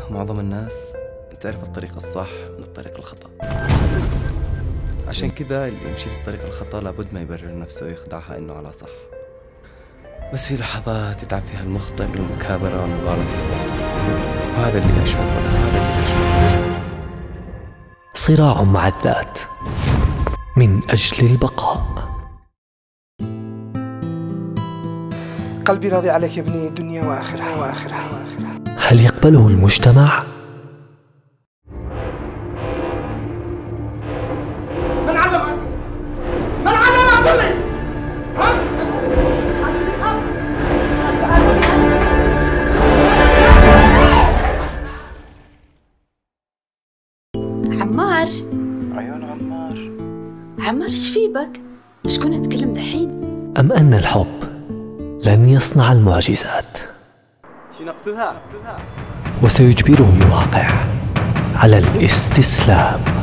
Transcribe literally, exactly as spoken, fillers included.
معظم الناس تعرف الطريق الصح من الطريق الخطأ، عشان كذا اللي يمشي في الطريق الخطأ لابد ما يبرر نفسه ويخدعها إنه على صح. بس في لحظات يتعب فيها المخطئ بالمكابرة والمغالطة بالباطل، وهذا اللي أشعر ولا هذا اللي أشعر. صراع مع الذات من أجل البقاء. قلبي راضي عليك يا ابني، دنيا وآخرها وآخرها وآخرها. هل يقبله المجتمع؟ من علمك؟ من علمك قل لي؟ ها؟ عمار. عيون عمار. عمار ايش في بك؟ مش كنا نتكلم دحين؟ أم أن الحب لن يصنع المعجزات وسيجبره الواقع على الاستسلام؟